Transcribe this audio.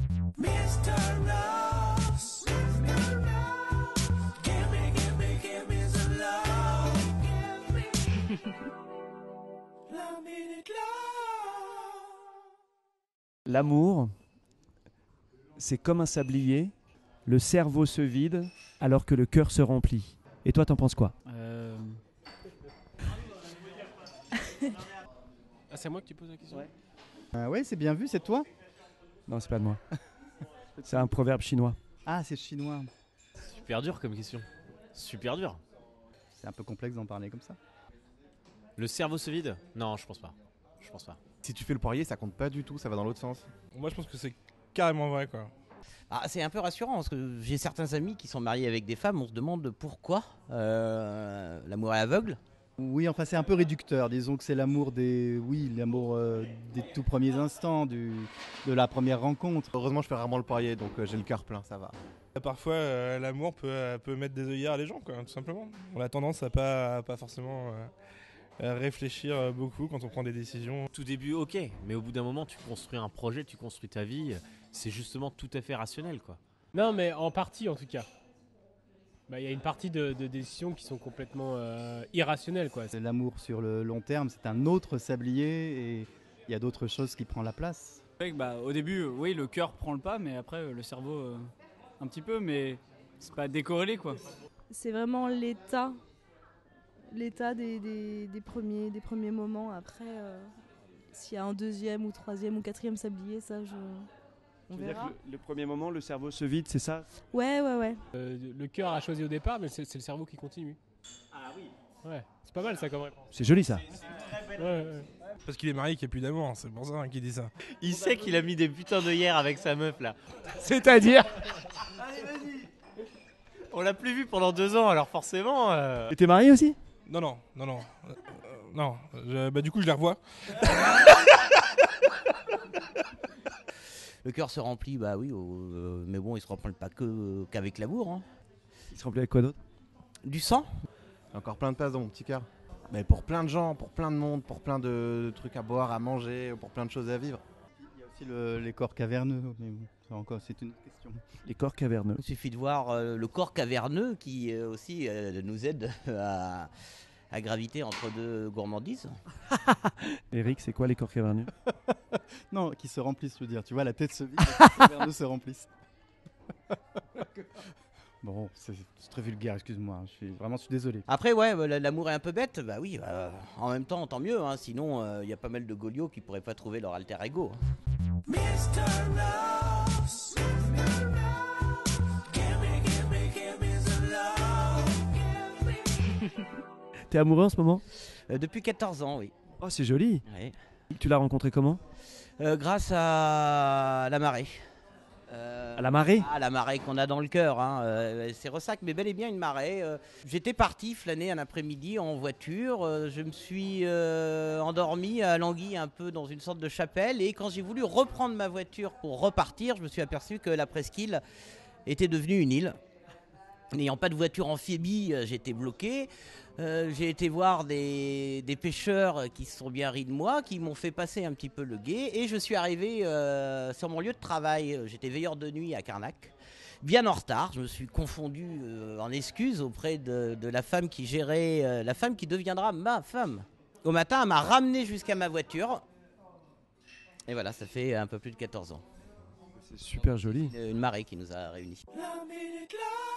Mr. Ross, give me some love. Love me to love. L'amour, c'est comme un sablier, le cerveau se vide alors que le cœur se remplit. Et toi, t'en penses quoi? Ah, c'est à moi que tu poses la question? Ouais, c'est bien vu, c'est toi? Non, c'est pas de moi. C'est un proverbe chinois. Ah, c'est chinois. Super dur comme question. Super dur. C'est un peu complexe d'en parler comme ça. Le cerveau se vide? Non, je pense pas. Je pense pas. Si tu fais le poirier, ça compte pas du tout, ça va dans l'autre sens. Moi, je pense que c'est carrément vrai, quoi. Ah, c'est un peu rassurant parce que j'ai certains amis qui sont mariés avec des femmes. On se demande pourquoi l'amour est aveugle. Oui, enfin c'est un peu réducteur. Disons que c'est l'amour l'amour des tout premiers instants, de la première rencontre. Heureusement, je fais rarement le poirier, donc j'ai le cœur plein, ça va. Parfois, l'amour peut mettre des œillères à les gens, quoi, tout simplement. On a tendance à pas forcément réfléchir beaucoup quand on prend des décisions. Tout début, ok. Mais au bout d'un moment, tu construis un projet, tu construis ta vie. C'est justement tout à fait rationnel, quoi. Non, mais en partie en tout cas. Il y a une partie de décisions qui sont complètement irrationnelles, quoi. C'est l'amour sur le long terme, c'est un autre sablier et il y a d'autres choses qui prennent la place. C'est vrai que, au début, oui, le cœur prend le pas, mais après, le cerveau, un petit peu, mais c'est pas décorrélé, quoi. C'est vraiment l'état des premiers moments. Après, s'il y a un deuxième ou troisième ou quatrième sablier, ça, on Tu veux dire verra. que le premier moment, le cerveau se vide, c'est ça? Ouais. Le cœur a choisi au départ, mais c'est le cerveau qui continue. Ah oui. Ouais, c'est pas mal ça comme réponse. C'est joli ça. Ouais. Parce qu'il est marié qu'il n'y a plus d'amour, c'est pour ça qu'il dit ça. Il sait qu'il a mis des putains d'œillères avec sa meuf, là. C'est-à-dire? On l'a plus vu pendant 2 ans, alors forcément... Et t'es marié aussi? Non. Du coup, je les revois. Le cœur se remplit, oui, mais bon, il se remplit pas qu'avec l'amour. Hein. Il se remplit avec quoi d'autre? Du sang. Encore plein de place dans mon petit cœur. Mais pour plein de gens, pour plein de monde, pour plein de trucs à boire, à manger, pour plein de choses à vivre. Il y a aussi les corps caverneux, mais bon, ça encore, c'est une autre question. Les corps caverneux. Il suffit de voir le corps caverneux qui aussi nous aide à graviter entre deux gourmandises. Eric, c'est quoi les corps caverneux? Non, qui se remplissent, je veux dire. Tu vois, la tête se vide, les corps caverneux se remplissent. Bon, c'est très vulgaire, excuse-moi, je suis désolé. Après, ouais, l'amour est un peu bête, oui, en même temps, tant mieux, hein, sinon il y a pas mal de goliots qui pourraient pas trouver leur alter ego. Mr. Ross, give me some love. T'es amoureux en ce moment? Depuis 14 ans, oui. Oh, c'est joli. Ouais. Tu l'as rencontré comment? Grâce à la marée. À la marée? Ah, la marée qu'on a dans le cœur, hein. C'est Ressac, mais bel et bien une marée. J'étais parti flâner un après-midi en voiture. Je me suis endormi à Languille, un peu dans une sorte de chapelle. Et quand j'ai voulu reprendre ma voiture pour repartir, je me suis aperçu que la presqu'île était devenue une île. N'ayant pas de voiture amphibie, j'étais bloqué. J'ai été voir des pêcheurs qui se sont bien ris de moi, qui m'ont fait passer un petit peu le gué. Et je suis arrivé sur mon lieu de travail. J'étais veilleur de nuit à Carnac, bien en retard. Je me suis confondu en excuses auprès de la femme qui gérait, la femme qui deviendra ma femme. Au matin, elle m'a ramené jusqu'à ma voiture. Et voilà, ça fait un peu plus de 14 ans. C'est super joli. Une marée qui nous a réunis. Love me to love.